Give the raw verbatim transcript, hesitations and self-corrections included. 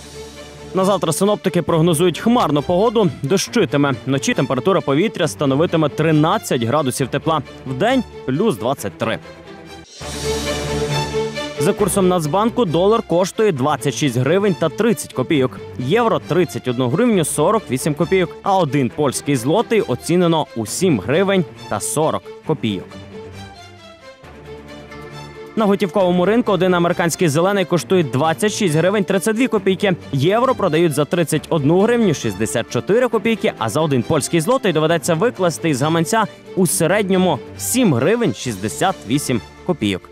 На завтра синоптики прогнозують хмарну погоду, дощитиме. Вночі температура повітря становитиме тринадцять градусів тепла. Вдень – плюс двадцять три. За курсом Нацбанку долар коштує двадцять шість гривень та тридцять копійок. Євро – тридцять одну гривню сорок вісім копійок. А один польський злотий оцінено у сім гривень та сорок копійок. На готівковому ринку один американський зелений коштує двадцять шість гривень тридцять дві копійки. Євро продають за тридцять одну гривню шістдесят чотири копійки, а за один польський злотий доведеться викласти із гаманця у середньому сім гривень шістдесят вісім копійок.